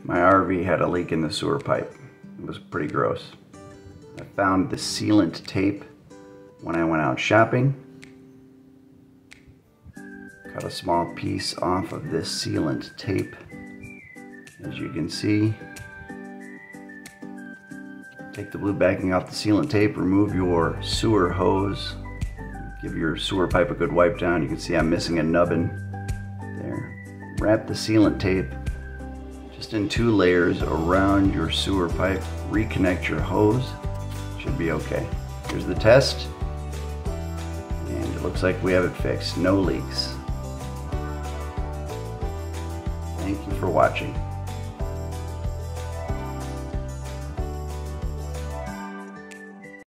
My RV had a leak in the sewer pipe. It was pretty gross. I found the sealant tape when I went out shopping. Cut a small piece off of this sealant tape. As you can see, take the blue backing off the sealant tape, remove your sewer hose, give your sewer pipe a good wipe down. You can see I'm missing a nubbin there. Wrap the sealant tape just in 2 layers around your sewer pipe. Reconnect your hose. Should be okay. Here's the test, and it looks like we have it fixed. No leaks. Thank you for watching.